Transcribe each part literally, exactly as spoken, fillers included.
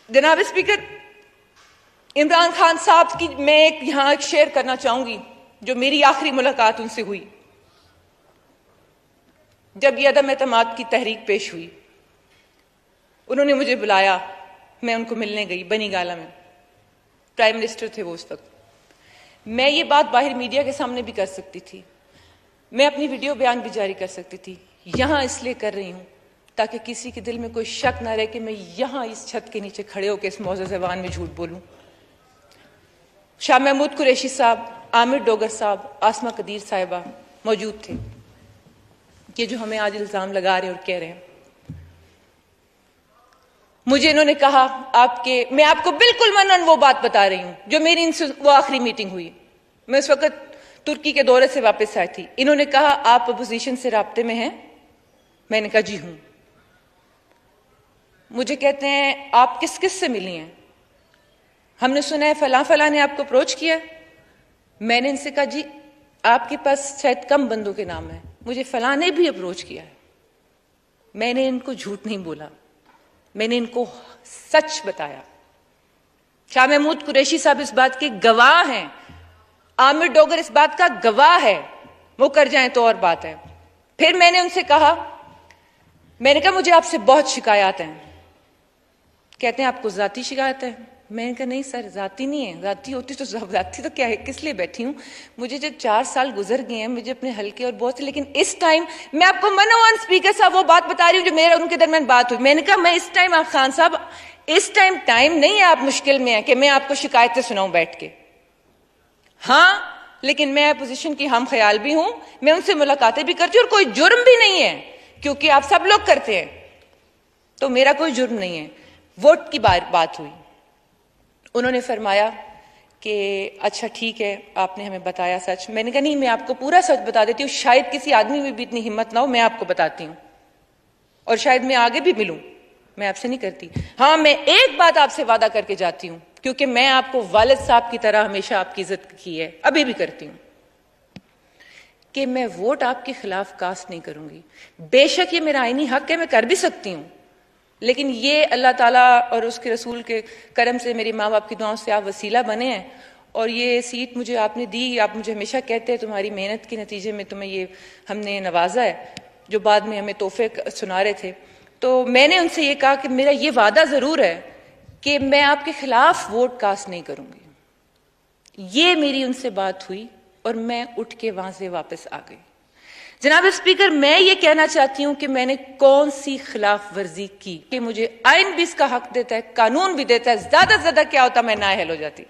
جناب اسپیکر، عمران خان صاحب کی میں ایک یہاں ایک شیئر کرنا چاہوں گی جو میری آخری ملاقات ان سے ہوئی جب یہ عدم اعتماد کی تحریک پیش ہوئی۔ انہوں نے مجھے بلایا، میں ان کو ملنے گئی بنی گالہ میں، پرائم منسٹر تھے وہ اس وقت۔ میں یہ بات باہر میڈیا کے سامنے بھی کر سکتی تھی، میں اپنی ویڈیو بیان بھی جاری کر سکتی تھی، یہاں اس لیے کر رہی ہوں تاکہ کسی کے دل میں کوئی شک نہ رہے کہ میں یہاں اس چھت کے نیچے کھڑے ہو کے اس معزز ایوان میں جھوٹ بولوں۔ شاہ محمود قریشی صاحب، عامر ڈوگر صاحب، آسمہ قدیر صاحبہ موجود تھے، یہ جو ہمیں آج الزام لگا رہے اور کہہ رہے ہیں۔ مجھے انہوں نے کہا آپ کے میں آپ کو بالکل منن وہ بات بتا رہی ہوں جو میری ان سے وہ آخری میٹنگ ہوئی، میں اس وقت ترکی کے دورے سے واپس آئی تھی۔ انہوں نے کہا آپ اپوزیشن سے رابطے میں ہیں؟ میں نے کہا جی ہوں۔ مجھے کہتے ہیں آپ کس کس سے ملی ہیں؟ ہم نے سنا ہے فلاں فلاں نے آپ کو اپروچ کیا۔ میں نے ان سے کہا جی آپ کے پاس شاید کم بندوں کے نام ہیں، مجھے فلاں نے بھی اپروچ کیا ہے۔ میں نے ان کو جھوٹ نہیں بولا، میں نے ان کو سچ بتایا۔ شاہ محمود قریشی صاحب اس بات کے گواہ ہیں، عامر ڈوگر اس بات کا گواہ ہے، وہ کر جائیں تو اور بات ہے۔ پھر میں نے ان سے کہا میں نے کہا مجھے آپ سے بہت شکایات ہیں۔ کہتے ہیں آپ کو ذاتی شکایت ہے؟ میں نے کہا نہیں سر، ذاتی نہیں ہے، ذاتی ہوتی تو ذاتی تو کیا ہے، کس لیے بیٹھی ہوں؟ مجھے جب چار سال گزر گئے ہیں، مجھے اپنے ہلکے اور بہت سے، لیکن اس ٹائم میں آپ کو منوان اسپیکر صاحب وہ بات بتا رہی ہوں جو میرا ان کے درمیان بات ہوئی۔ میں نے کہا میں اس ٹائم آپ خان صاحب اس ٹائم ٹائم نہیں ہے، آپ مشکل میں ہیں کہ میں آپ کو شکایتیں سناؤں بیٹھ کے۔ ہاں لیکن میں اپوزیشن کی ہم خیال بھی ہوں، میں ان سے ملاقاتیں بھی کرتی ہوں، اور کوئی جرم بھی نہیں ہے کیونکہ آپ سب لوگ کرتے ہیں، تو میرا کوئی جرم نہیں ہے۔ ووٹ کی بات ہوئی، انہوں نے فرمایا کہ اچھا ٹھیک ہے آپ نے ہمیں بتایا سچ۔ میں نے کہا نہیں میں آپ کو پورا سچ بتا دیتی ہوں، شاید کسی آدمی میں بھی اتنی ہمت نہ ہو، میں آپ کو بتاتی ہوں، اور شاید میں آگے بھی ملوں، میں آپ سے نہیں کرتی۔ ہاں میں ایک بات آپ سے وعدہ کر کے جاتی ہوں، کیونکہ میں آپ کو والد صاحب کی طرح ہمیشہ آپ کی عزت کی ہے، ابھی بھی کرتی ہوں، کہ میں ووٹ آپ کے خلاف کاسٹ نہیں کروں گی۔ بے شک یہ میرا آئینی حق ہے، میں کر بھی سکتی ہوں، لیکن یہ اللہ تعالیٰ اور اس کے رسول کے کرم سے، میرے ماں باپ کی دعاؤں سے آپ وسیلہ بنے ہیں، اور یہ سیٹ مجھے آپ نے دی۔ آپ مجھے ہمیشہ کہتے ہیں تمہاری محنت کے نتیجے میں تمہیں یہ ہم نے نوازا ہے، جو بعد میں ہمیں تحفے سنا رہے تھے۔ تو میں نے ان سے یہ کہا کہ میرا یہ وعدہ ضرور ہے کہ میں آپ کے خلاف ووٹ کاسٹ نہیں کروں گی۔ یہ میری ان سے بات ہوئی اور میں اٹھ کے وہاں سے واپس آ گئی۔ جناب اسپیکر، میں یہ کہنا چاہتی ہوں کہ میں نے کون سی خلاف ورزی کی کہ مجھے آئین بھی اس کا حق دیتا ہے، قانون بھی دیتا ہے، زیادہ سے زیادہ کیا ہوتا میں نااہل ہو جاتی،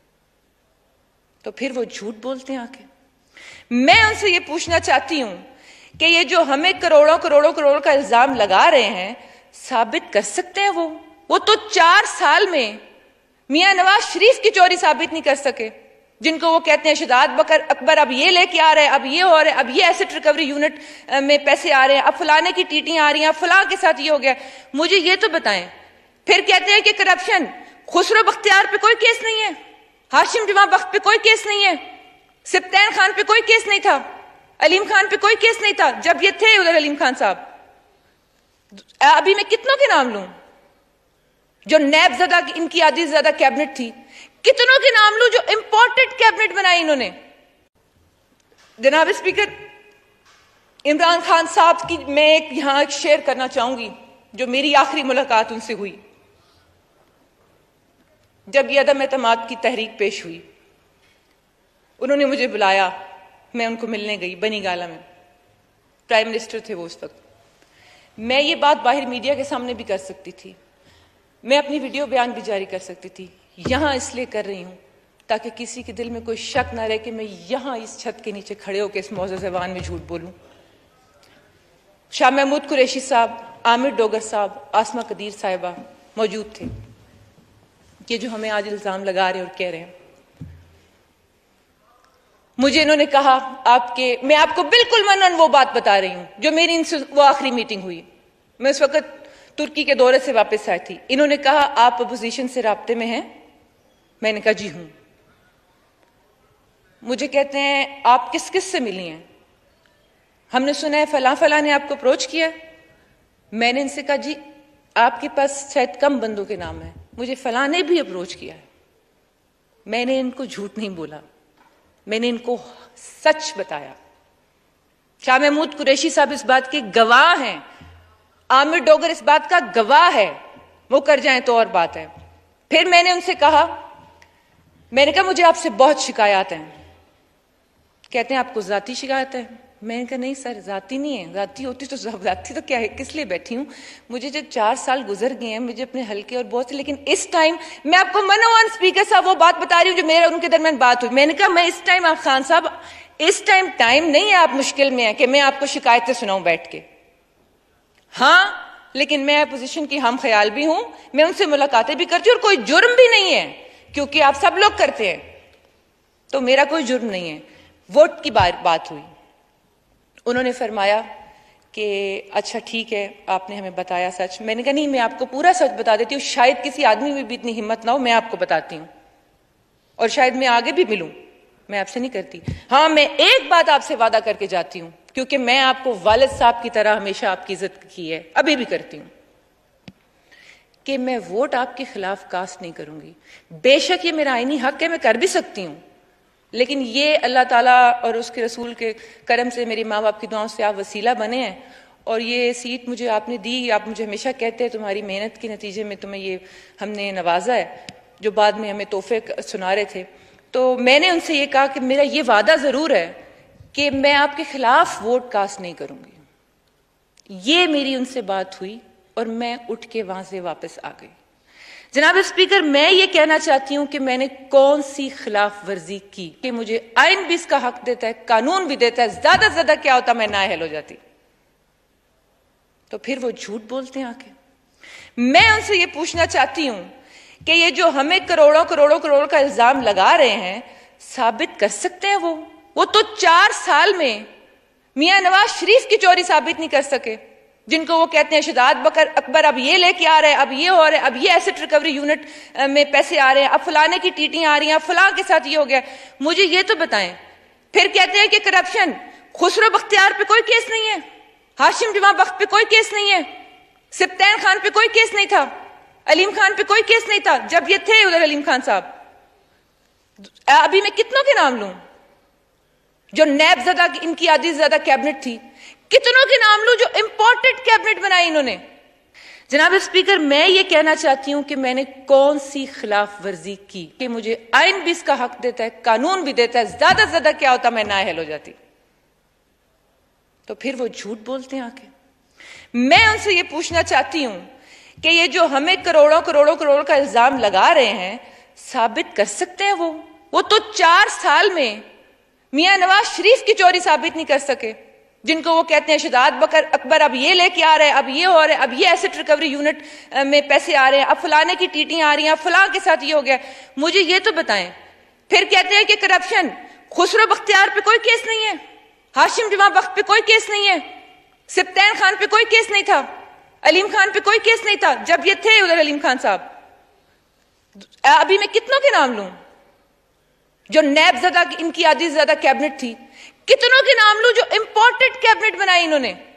تو پھر وہ جھوٹ بولتے ہیں آ کے۔ میں ان سے یہ پوچھنا چاہتی ہوں کہ یہ جو ہمیں کروڑوں کروڑوں کروڑ کا الزام لگا رہے ہیں، ثابت کر سکتے ہیں؟ وہ وہ تو چار سال میں میاں نواز شریف کی چوری ثابت نہیں کر سکے، جن کو وہ کہتے ہیں شہزاد بکر اکبر اب یہ لے کے آ رہے ہیں، اب یہ ہو رہے ہیں، اب یہ ایسٹ ریکوری یونٹ میں پیسے آ رہے ہیں، اب فلانے کی ٹیٹیاں آ رہی ہیں، اب فلاں کے ساتھ یہ ہو گیا۔ مجھے یہ تو بتائیں۔ پھر کہتے ہیں کہ کرپشن، خسرو بختیار پہ کوئی کیس نہیں ہے، ہاشم جمعہ بخت پہ کوئی کیس نہیں ہے، سبطین خان پہ کوئی کیس نہیں تھا، علیم خان پہ کوئی کیس نہیں تھا جب یہ تھے ادھر علیم خان صاحب۔ ابھی میں کتنوں کے نام لوں جو نیب زدہ ان کی آدھی زیادہ کیبنٹ تھی، کتنوں کے نام لوں جو امپورٹنٹ کیبنٹ بنائی انہوں نے۔ جناب اسپیکر، عمران خان صاحب کی میں ایک یہاں ایک شیئر کرنا چاہوں گی جو میری آخری ملاقات ان سے ہوئی جب یہ عدم اعتماد کی تحریک پیش ہوئی۔ انہوں نے مجھے بلایا، میں ان کو ملنے گئی بنی گالہ میں، پرائم منسٹر تھے وہ اس وقت۔ میں یہ بات باہر میڈیا کے سامنے بھی کر سکتی تھی، میں اپنی ویڈیو بیان بھی جاری کر سکتی تھی، یہاں اس لیے کر رہی ہوں تاکہ کسی کے دل میں کوئی شک نہ رہے کہ میں یہاں اس چھت کے نیچے کھڑے ہو کے اس معزز ایوان میں جھوٹ بولوں۔ شاہ محمود قریشی صاحب، عامر ڈوگر صاحب، آسمہ قدیر صاحبہ موجود تھے، یہ جو ہمیں آج الزام لگا رہے اور کہہ رہے ہیں۔ مجھے انہوں نے کہا آپ کے میں آپ کو بالکل منن وہ بات بتا رہی ہوں جو میری ان سے وہ آخری میٹنگ ہوئی، میں اس وقت ترکی کے دورے سے واپس آئی تھی۔ انہوں نے کہا آپ اپوزیشن سے رابطے میں ہیں؟ میں نے کہا جی ہوں۔ مجھے کہتے ہیں آپ کس کس سے ملی ہیں؟ ہم نے سنا ہے فلاں فلاں نے آپ کو اپروچ کیا۔ میں نے ان سے کہا جی آپ کے پاس شاید کم بندوں کے نام ہیں، مجھے فلاں نے بھی اپروچ کیا ہے. میں نے ان کو جھوٹ نہیں بولا, میں نے ان کو سچ بتایا. شاہ محمود قریشی صاحب اس بات کے گواہ ہیں, عامر ڈوگر اس بات کا گواہ ہے, وہ کر جائیں تو اور بات ہے. پھر میں نے ان سے کہا, میں نے کہا مجھے آپ سے بہت شکایات ہیں. کہتے ہیں آپ کو ذاتی شکایت ہے؟ میں نے کہا نہیں سر, ذاتی نہیں ہے. ذاتی ہوتی تو ذاتی تو کیا ہے, کس لیے بیٹھی ہوں. مجھے جو چار سال گزر گئے ہیں, مجھے اپنے حلقے اور بہت سے, لیکن اس ٹائم میں آپ کو منوان اسپیکر صاحب وہ بات بتا رہی ہوں جو میرے اور ان کے درمیان بات ہوئی. میں نے کہا میں اس ٹائم, آپ خان صاحب اس ٹائم ٹائم نہیں ہے, آپ مشکل میں ہیں کہ میں آپ کو شکایتیں سناؤں بیٹھ کے. ہاں لیکن میں اپوزیشن کی ہم خیال بھی ہوں, میں ان سے ملاقاتیں بھی کرتی ہوں, اور کوئی جرم بھی نہیں ہے کیونکہ آپ سب لوگ کرتے ہیں, تو میرا کوئی جرم نہیں ہے. ووٹ کی بات ہوئی, انہوں نے فرمایا کہ اچھا ٹھیک ہے آپ نے ہمیں بتایا سچ. میں نے کہا نہیں, میں آپ کو پورا سچ بتا دیتی ہوں, شاید کسی آدمی میں بھی اتنی ہمت نہ ہو, میں آپ کو بتاتی ہوں, اور شاید میں آگے بھی ملوں, میں آپ سے نہیں کرتی. ہاں میں ایک بات آپ سے وعدہ کر کے جاتی ہوں, کیونکہ میں آپ کو والد صاحب کی طرح ہمیشہ آپ کی عزت کی ہے, ابھی بھی کرتی ہوں, کہ میں ووٹ آپ کے خلاف کاسٹ نہیں کروں گی. بے شک یہ میرا آئینی حق ہے, میں کر بھی سکتی ہوں, لیکن یہ اللہ تعالیٰ اور اس کے رسول کے کرم سے, میری ماں باپ کی دعاؤں سے آپ وسیلہ بنے ہیں, اور یہ سیٹ مجھے آپ نے دی. آپ مجھے ہمیشہ کہتے ہیں تمہاری محنت کے نتیجے میں تمہیں یہ ہم نے نوازا ہے, جو بعد میں ہمیں تحفے سنا رہے تھے. تو میں نے ان سے یہ کہا کہ میرا یہ وعدہ ضرور ہے کہ میں آپ کے خلاف ووٹ کاسٹ نہیں کروں گی. یہ میری ان سے بات ہوئی اور میں اٹھ کے وہاں سے واپس آ گئی. جناب اسپیکر, میں یہ کہنا چاہتی ہوں کہ میں نے کون سی خلاف ورزی کی کہ مجھے آئین بھی اس کا حق دیتا ہے, قانون بھی دیتا ہے, زیادہ سے زیادہ کیا ہوتا میں نااہل ہو جاتی. تو پھر وہ جھوٹ بولتے ہیں آ کے. میں ان سے یہ پوچھنا چاہتی ہوں کہ یہ جو ہمیں کروڑوں کروڑوں کروڑ کا الزام لگا رہے ہیں, ثابت کر سکتے ہیں وہ وہ تو چار سال میں میاں نواز شریف کی چوری ثابت نہیں کر سکے, جن کو وہ کہتے ہیں شہزاد بکر اکبر اب یہ لے کے آ رہے ہیں, اب یہ ہو رہا ہے, اب یہ ایسٹ ریکوری یونٹ میں پیسے آ رہے ہیں, اب فلانے کی ٹیٹیاں آ رہی ہیں, فلاں کے ساتھ یہ ہو گیا. مجھے یہ تو بتائیں. پھر کہتے ہیں کہ کرپشن, خسرو بختیار پہ کوئی کیس نہیں ہے, ہاشم جمعہ بخت پہ کوئی کیس نہیں ہے, سبطین خان پہ کوئی کیس نہیں تھا, علیم خان پہ کوئی کیس نہیں تھا جب یہ تھے ادھر علیم خان صاحب. ابھی میں کتنوں کے نام لوں جو نیب زدہ ان کی آدھی زیادہ کیبنٹ تھی, کتنوں کے نام لوں جو امپورٹنٹ کیبنٹ بنائی انہوں نے. جناب اسپیکر, میں یہ کہنا چاہتی ہوں کہ میں نے کون سی خلاف ورزی کی کہ مجھے آئین بھی اس کا حق دیتا ہے, قانون بھی دیتا ہے, زیادہ سے زیادہ کیا ہوتا میں نااہل ہو جاتی. تو پھر وہ جھوٹ بولتے ہیں آ کے. میں ان سے یہ پوچھنا چاہتی ہوں کہ یہ جو ہمیں کروڑوں کروڑوں کروڑ کا الزام لگا رہے ہیں, ثابت کر سکتے ہیں وہ وہ تو چار سال میں میاں نواز شریف کی چوری ثابت نہیں کر سکے, جن کو وہ کہتے ہیں شہزاد بکر اکبر اب یہ لے کے آ رہے ہیں, اب یہ ہو رہا ہے, اب یہ ایسٹ ریکوری یونٹ میں پیسے آ رہے ہیں, اب فلانے کی ٹیٹیاں آ رہی ہیں, فلاں کے ساتھ یہ ہو گیا. مجھے یہ تو بتائیں. پھر کہتے ہیں کہ کرپشن, خسرو بختیار پہ کوئی کیس نہیں ہے, ہاشم جمعہ بخت پہ کوئی کیس نہیں ہے, سبطین خان پہ کوئی کیس نہیں تھا, علیم خان پہ کوئی کیس نہیں تھا جب یہ تھے ادھر علیم خان صاحب. ابھی میں کتنوں کے نام لوں جو نیب زدہ ان کی آدھی زیادہ کیبنٹ تھی, کتنوں کے نام لوں جو امپورٹنٹ کیبنٹ بنائی انہوں نے.